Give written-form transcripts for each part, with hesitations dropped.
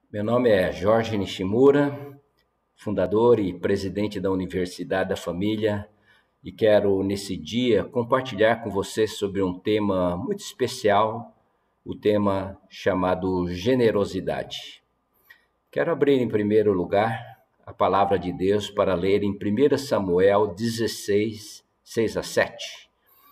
Meu nome é Jorge Nishimura, fundador e presidente da Universidade da Família, e quero, nesse dia, compartilhar com você sobre um tema muito especial, o tema chamado generosidade. Quero abrir, em primeiro lugar, a palavra de Deus para ler em 1 Samuel 16, 6 a 7.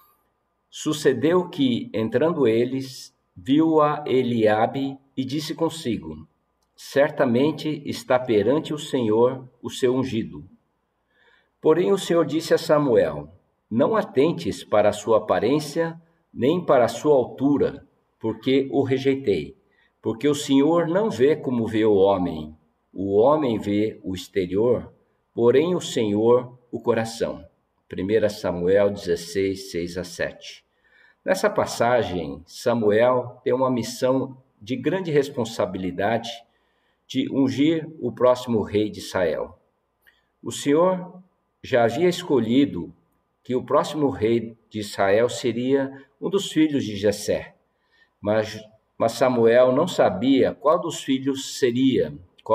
Sucedeu que, entrando eles, viu a Eliabe e disse consigo: certamente está perante o Senhor o seu ungido. Porém o Senhor disse a Samuel: não atentes para a sua aparência, nem para a sua altura, porque o rejeitei. Porque o Senhor não vê como vê o homem vê o exterior, porém o Senhor o coração. 1 Samuel 16, 6 a 7. Nessa passagem, Samuel tem uma missão de grande responsabilidade de ungir o próximo rei de Israel. O Senhor já havia escolhido que o próximo rei de Israel seria um dos filhos de Jessé, mas Samuel não sabia qual dos filhos seria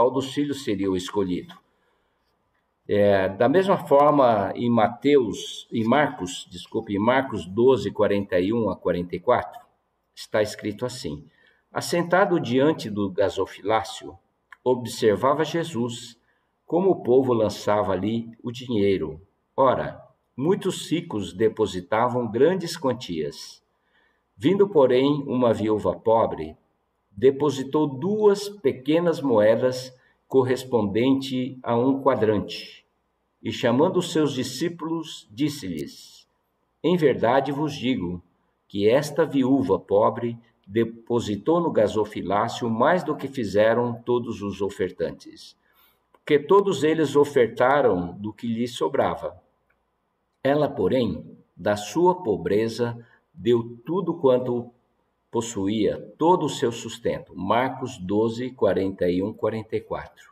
o escolhido. Da mesma forma, em Marcos 12, 41 a 44, está escrito assim: assentado diante do gasofilácio, observava Jesus como o povo lançava ali o dinheiro. Ora, muitos ricos depositavam grandes quantias. Vindo, porém, uma viúva pobre, depositou 2 pequenas moedas correspondente a 1 quadrante. E chamando os seus discípulos, disse-lhes: em verdade vos digo que esta viúva pobre depositou no gasofilácio mais do que fizeram todos os ofertantes, porque todos eles ofertaram do que lhes sobrava. Ela, porém, da sua pobreza, deu tudo quanto possuía, todo o seu sustento. Marcos 12, 41, 44.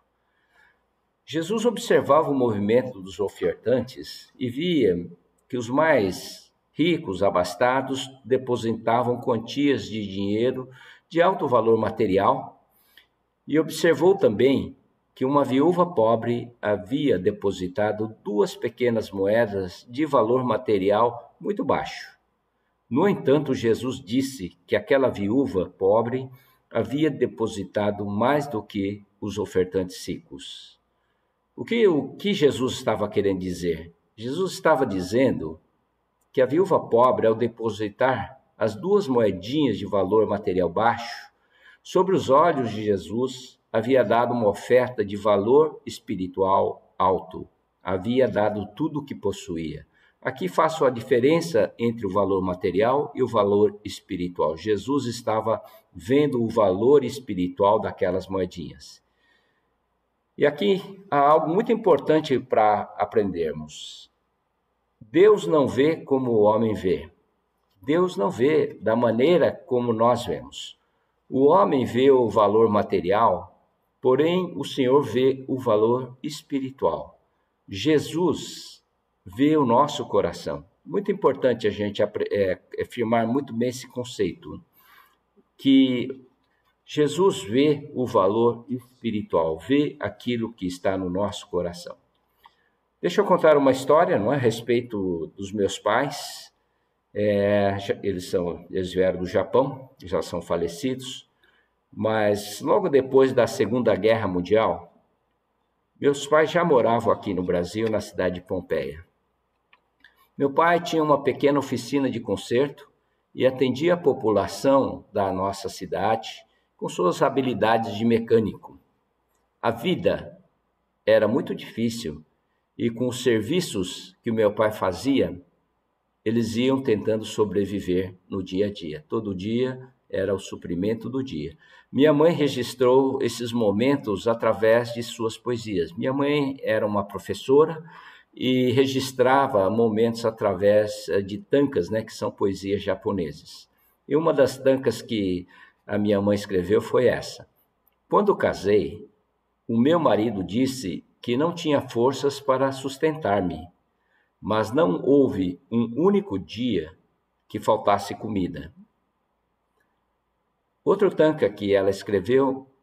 Jesus observava o movimento dos ofertantes e via que os mais ricos, abastados, depositavam quantias de dinheiro de alto valor material, e observou também que uma viúva pobre havia depositado 2 pequenas moedas de valor material muito baixo. No entanto, Jesus disse que aquela viúva pobre havia depositado mais do que os ofertantes ricos. O que Jesus estava querendo dizer? Jesus estava dizendo que a viúva pobre, ao depositar as 2 moedinhas de valor material baixo, sobre os olhos de Jesus, havia dado uma oferta de valor espiritual alto. Havia dado tudo o que possuía. Aqui faço a diferença entre o valor material e o valor espiritual. Jesus estava vendo o valor espiritual daquelas moedinhas. E aqui há algo muito importante para aprendermos. Deus não vê como o homem vê. Deus não vê da maneira como nós vemos. O homem vê o valor material, porém o Senhor vê o valor espiritual. Jesus vê o nosso coração. Muito importante a gente afirmar muito bem esse conceito, que Jesus vê o valor espiritual, vê aquilo que está no nosso coração. Deixa eu contar uma história, a respeito dos meus pais. Eles vieram do Japão, já são falecidos, mas logo depois da Segunda Guerra Mundial, meus pais já moravam aqui no Brasil, na cidade de Pompeia. Meu pai tinha uma pequena oficina de conserto e atendia a população da nossa cidade com suas habilidades de mecânico. A vida era muito difícil e com os serviços que o meu pai fazia, eles iam tentando sobreviver no dia a dia. Todo dia era o suprimento do dia. Minha mãe registrou esses momentos através de suas poesias. Minha mãe era uma professora e registrava momentos através de tankas, que são poesias japonesas. E uma das tankas que a minha mãe escreveu foi essa: quando casei, o meu marido disse que não tinha forças para sustentar-me, mas não houve um único dia que faltasse comida. Outro tanka que ela escreveu,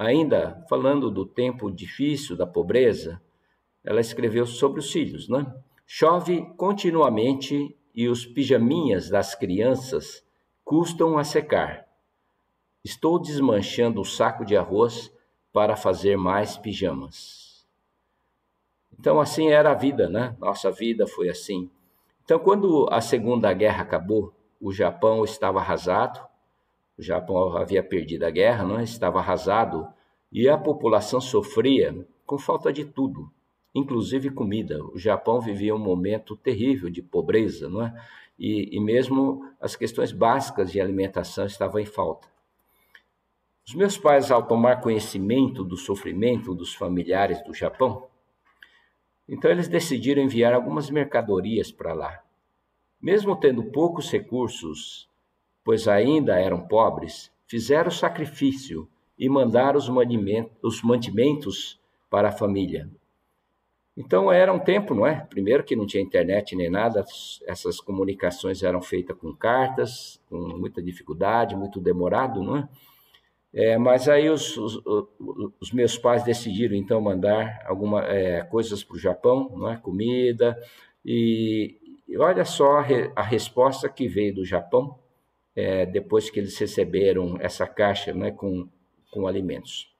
ainda falando do tempo difícil, da pobreza, ela escreveu sobre os filhos, né? Chove continuamente e os pijaminhas das crianças custam a secar. Estou desmanchando o saco de arroz para fazer mais pijamas. Então, assim era a vida, né? Nossa vida foi assim. Então, quando a Segunda Guerra acabou, o Japão estava arrasado, o Japão havia perdido a guerra, não é? Estava arrasado, e a população sofria com falta de tudo, inclusive comida. O Japão vivia um momento terrível de pobreza, não é? E mesmo as questões básicas de alimentação estavam em falta. Os meus pais, ao tomar conhecimento do sofrimento dos familiares do Japão, então eles decidiram enviar algumas mercadorias para lá. Mesmo tendo poucos recursos, pois ainda eram pobres, fizeram o sacrifício e mandaram os mantimentos para a família. Então era um tempo, não é? Primeiro que não tinha internet nem nada, essas comunicações eram feitas com cartas, com muita dificuldade, muito demorado, não é? Mas aí os meus pais decidiram então mandar algumas coisas para o Japão, não é? Comida, e olha só a resposta que veio do Japão depois que eles receberam essa caixa, né, com alimentos.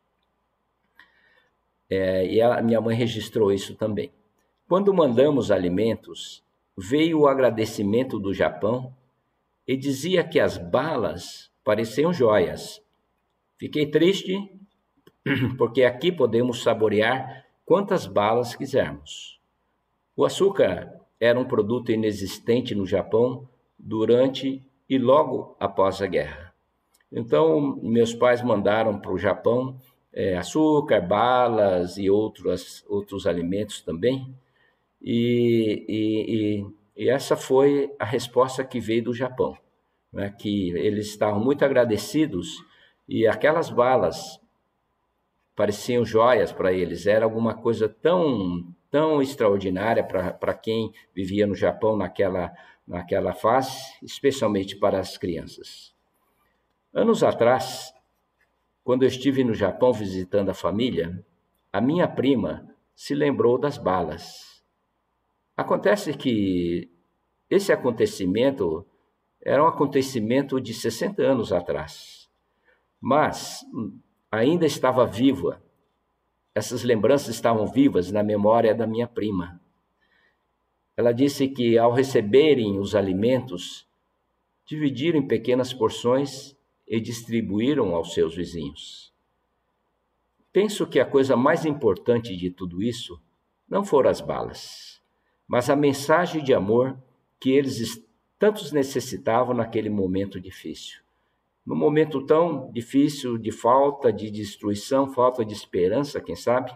E a minha mãe registrou isso também. Quando mandamos alimentos, veio o agradecimento do Japão e dizia que as balas pareciam joias. Fiquei triste, porque aqui podemos saborear quantas balas quisermos. O açúcar era um produto inexistente no Japão durante e logo após a guerra. Então, meus pais mandaram para o Japão açúcar, balas e outros alimentos também. E essa foi a resposta que veio do Japão, né? Que eles estavam muito agradecidos. E aquelas balas pareciam joias para eles, era alguma coisa tão extraordinária para quem vivia no Japão naquela fase, especialmente para as crianças. Anos atrás, quando eu estive no Japão visitando a família, a minha prima se lembrou das balas. Acontece que esse acontecimento era um acontecimento de 60 anos atrás. Mas ainda estava viva, essas lembranças estavam vivas na memória da minha prima. Ela disse que ao receberem os alimentos, dividiram em pequenas porções e distribuíram aos seus vizinhos. Penso que a coisa mais importante de tudo isso não foram as balas, mas a mensagem de amor que eles tantos necessitavam naquele momento difícil. Num momento tão difícil de falta de destruição, falta de esperança, quem sabe?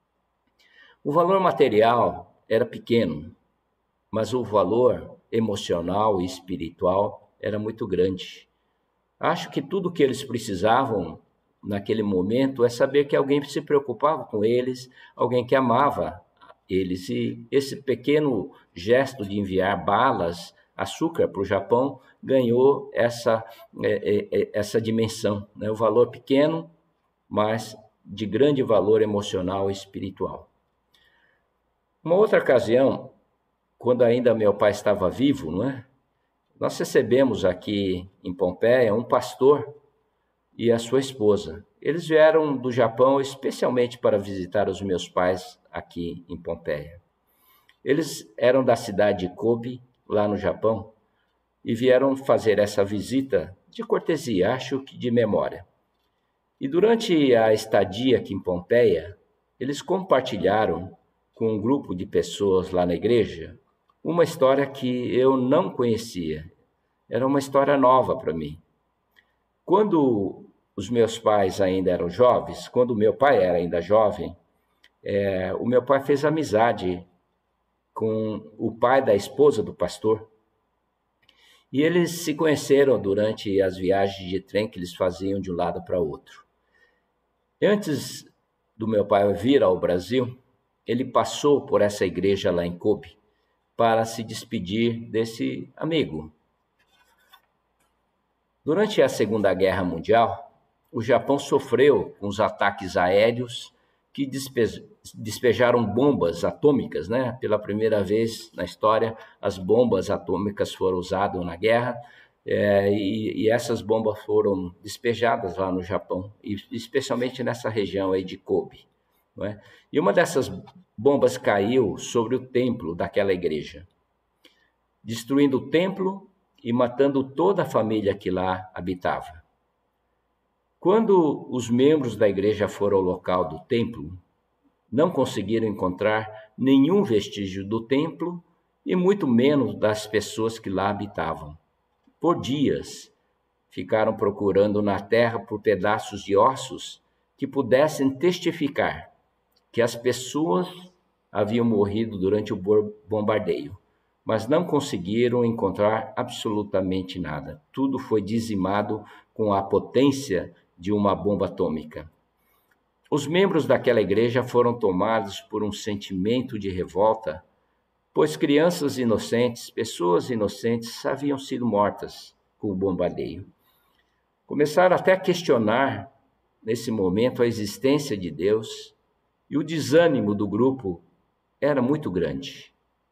O valor material era pequeno, mas o valor emocional e espiritual era muito grande. Acho que tudo que eles precisavam naquele momento é saber que alguém se preocupava com eles, alguém que amava eles. E esse pequeno gesto de enviar balas, açúcar para o Japão, ganhou essa dimensão, né? O valor pequeno, mas de grande valor emocional e espiritual. Uma outra ocasião, quando ainda meu pai estava vivo, não é? Nós recebemos aqui em Pompeia um pastor e a sua esposa. Eles vieram do Japão especialmente para visitar os meus pais aqui em Pompeia. Eles eram da cidade de Kobe, lá no Japão, e vieram fazer essa visita de cortesia, acho que de memória. E durante a estadia aqui em Pompeia, eles compartilharam com um grupo de pessoas lá na igreja uma história que eu não conhecia. Era uma história nova para mim. Quando os meus pais ainda eram jovens, quando o meu pai era ainda jovem, o meu pai fez amizade com o pai da esposa do pastor. E eles se conheceram durante as viagens de trem que eles faziam de um lado para o outro. Antes do meu pai vir ao Brasil, ele passou por essa igreja lá em Kobe para se despedir desse amigo. Durante a Segunda Guerra Mundial, o Japão sofreu com os ataques aéreos que despejaram bombas atômicas, né? Pela primeira vez na história, as bombas atômicas foram usadas na guerra, e essas bombas foram despejadas lá no Japão, especialmente nessa região aí de Kobe, não é? E uma dessas bombas caiu sobre o templo daquela igreja, destruindo o templo e matando toda a família que lá habitava. Quando os membros da igreja foram ao local do templo, não conseguiram encontrar nenhum vestígio do templo e muito menos das pessoas que lá habitavam. Por dias, ficaram procurando na terra por pedaços de ossos que pudessem testificar que as pessoas haviam morrido durante o bombardeio, mas não conseguiram encontrar absolutamente nada. Tudo foi dizimado com a potência de uma bomba atômica. Os membros daquela igreja foram tomados por um sentimento de revolta, pois crianças inocentes, pessoas inocentes, haviam sido mortas com o bombardeio. Começaram até a questionar, nesse momento, a existência de Deus, e o desânimo do grupo era muito grande.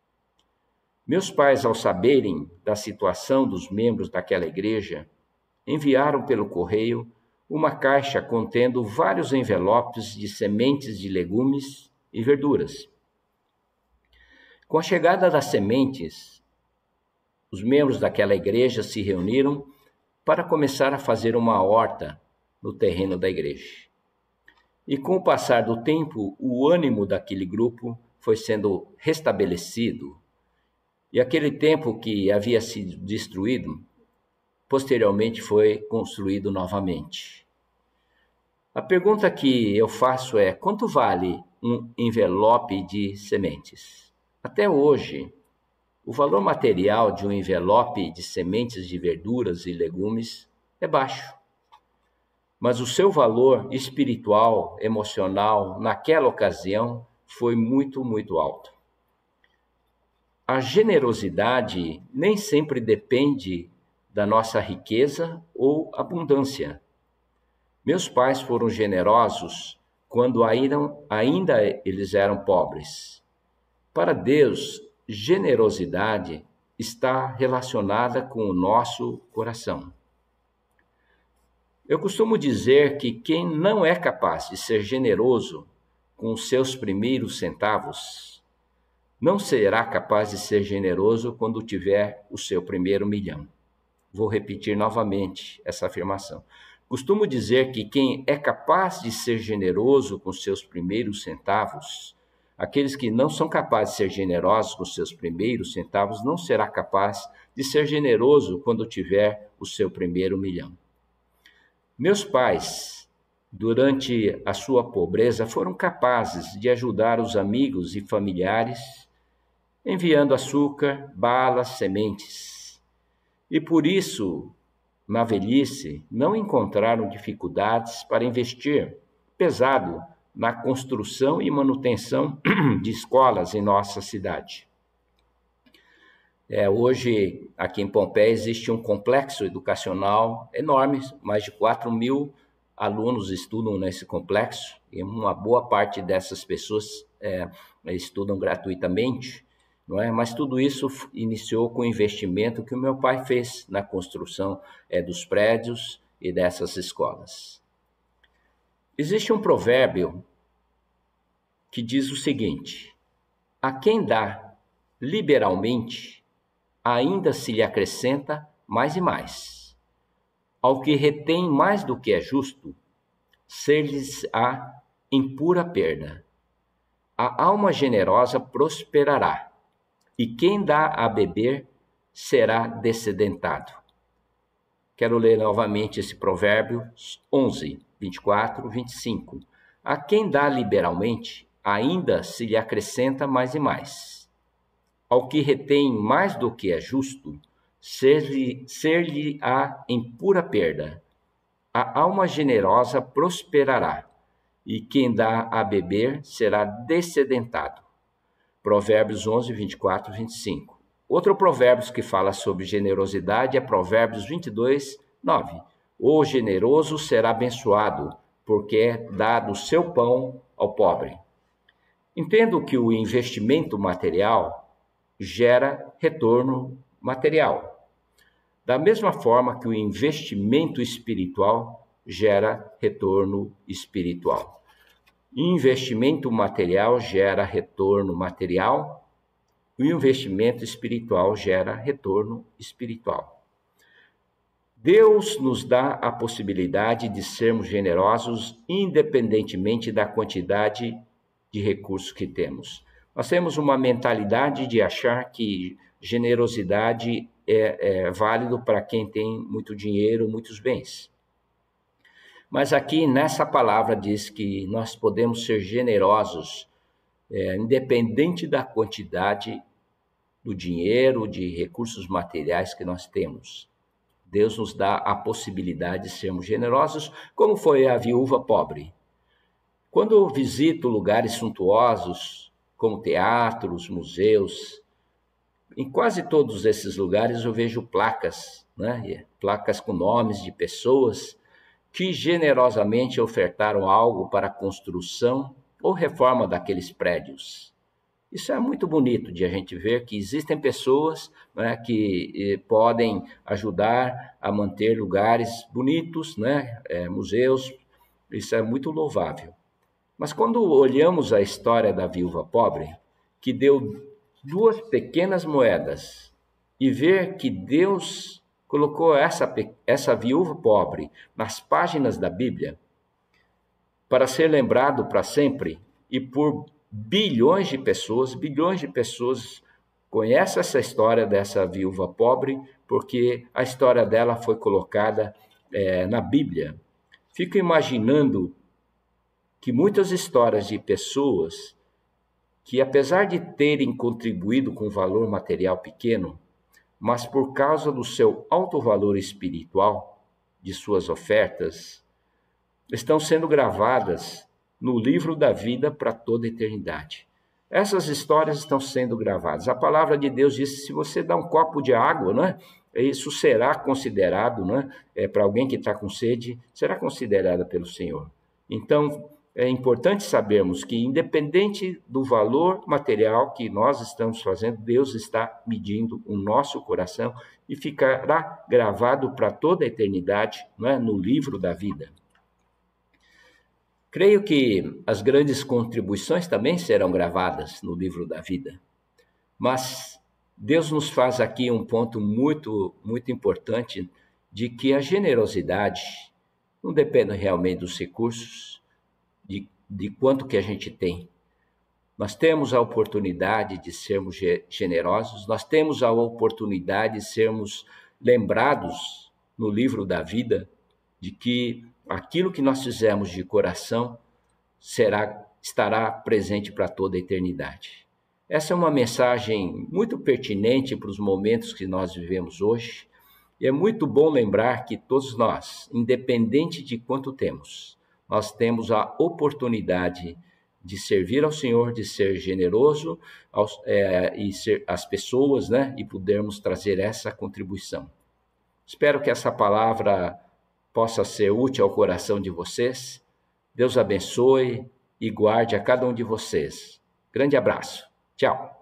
Meus pais, ao saberem da situação dos membros daquela igreja, enviaram pelo correio uma caixa contendo vários envelopes de sementes de legumes e verduras. Com a chegada das sementes, os membros daquela igreja se reuniram para começar a fazer uma horta no terreno da igreja. E com o passar do tempo, o ânimo daquele grupo foi sendo restabelecido, e aquele templo que havia sido destruído, posteriormente foi construído novamente. A pergunta que eu faço é: quanto vale um envelope de sementes? Até hoje, o valor material de um envelope de sementes de verduras e legumes é baixo. Mas o seu valor espiritual, emocional, naquela ocasião, foi muito, muito alto. A generosidade nem sempre depende da nossa riqueza ou abundância. Meus pais foram generosos quando ainda eles eram pobres. Para Deus, generosidade está relacionada com o nosso coração. Eu costumo dizer que quem não é capaz de ser generoso com os seus primeiros centavos, não será capaz de ser generoso quando tiver o seu primeiro milhão. Vou repetir novamente essa afirmação. Costumo dizer que quem é capaz de ser generoso com seus primeiros centavos, aqueles que não são capazes de ser generosos com seus primeiros centavos, não será capaz de ser generoso quando tiver o seu primeiro milhão. Meus pais, durante a sua pobreza, foram capazes de ajudar os amigos e familiares, enviando açúcar, balas, sementes. E por isso, na velhice, não encontraram dificuldades para investir pesado na construção e manutenção de escolas em nossa cidade. Hoje, aqui em Pompeia, existe um complexo educacional enorme, mais de 4.000 alunos estudam nesse complexo, e uma boa parte dessas pessoas estudam gratuitamente, não é? Mas tudo isso iniciou com o investimento que o meu pai fez na construção dos prédios e dessas escolas. Existe um provérbio que diz o seguinte: a quem dá liberalmente, ainda se lhe acrescenta mais e mais. Ao que retém mais do que é justo, ser-lhes-á em pura perda. A alma generosa prosperará, e quem dá a beber será descedentado. Quero ler novamente esse provérbio 11, 24, 25. A quem dá liberalmente, ainda se lhe acrescenta mais e mais. Ao que retém mais do que é justo, ser-lhe-á em pura perda. A alma generosa prosperará, e quem dá a beber será descedentado. Provérbios 11, 24, 25. Outro provérbio que fala sobre generosidade é Provérbios 22, 9. O generoso será abençoado, porque é dado o seu pão ao pobre. Entendo que o investimento material gera retorno material. Da mesma forma que o investimento espiritual gera retorno espiritual. Investimento material gera retorno material, o investimento espiritual gera retorno espiritual. Deus nos dá a possibilidade de sermos generosos independentemente da quantidade de recursos que temos. Nós temos uma mentalidade de achar que generosidade é válido para quem tem muito dinheiro, muitos bens. Mas aqui nessa palavra diz que nós podemos ser generosos, independente da quantidade do dinheiro, de recursos materiais que nós temos. Deus nos dá a possibilidade de sermos generosos, como foi a viúva pobre. Quando eu visito lugares suntuosos, como teatros, museus, em quase todos esses lugares eu vejo placas, né? Placas com nomes de pessoas que generosamente ofertaram algo para a construção ou reforma daqueles prédios. Isso é muito bonito de a gente ver que existem pessoas, né, que podem ajudar a manter lugares bonitos, né, museus. Isso é muito louvável. Mas quando olhamos a história da viúva pobre, que deu 2 pequenas moedas, e ver que Deus colocou essa viúva pobre nas páginas da Bíblia para ser lembrado para sempre, e por bilhões de pessoas conhecem essa história dessa viúva pobre, porque a história dela foi colocada na Bíblia. Fico imaginando que muitas histórias de pessoas que, apesar de terem contribuído com valor material pequeno, mas por causa do seu alto valor espiritual, de suas ofertas, estão sendo gravadas no livro da vida para toda a eternidade. Essas histórias estão sendo gravadas. A palavra de Deus diz: se você dá um copo de água, né, isso será considerado, né, para alguém que está com sede, será considerada pelo Senhor. Então, é importante sabermos que, independente do valor material que nós estamos fazendo, Deus está medindo o nosso coração e ficará gravado para toda a eternidade, né, no livro da vida. Creio que as grandes contribuições também serão gravadas no livro da vida. Mas Deus nos faz aqui um ponto muito, muito importante, de que a generosidade não depende realmente dos recursos, de quanto que a gente tem. Nós temos a oportunidade de sermos generosos, nós temos a oportunidade de sermos lembrados no livro da de que aquilo que nós fizemos de coração estará presente para toda a eternidade. Essa é uma mensagem muito pertinente para os momentos que nós vivemos hoje, e é muito bom lembrar que todos nós, independente de quanto temos, nós temos a oportunidade de servir ao Senhor, de ser generoso e ser as pessoas, né, e podermos trazer essa contribuição. Espero que essa palavra possa ser útil ao coração de vocês. Deus abençoe e guarde a cada um de vocês. Grande abraço. Tchau.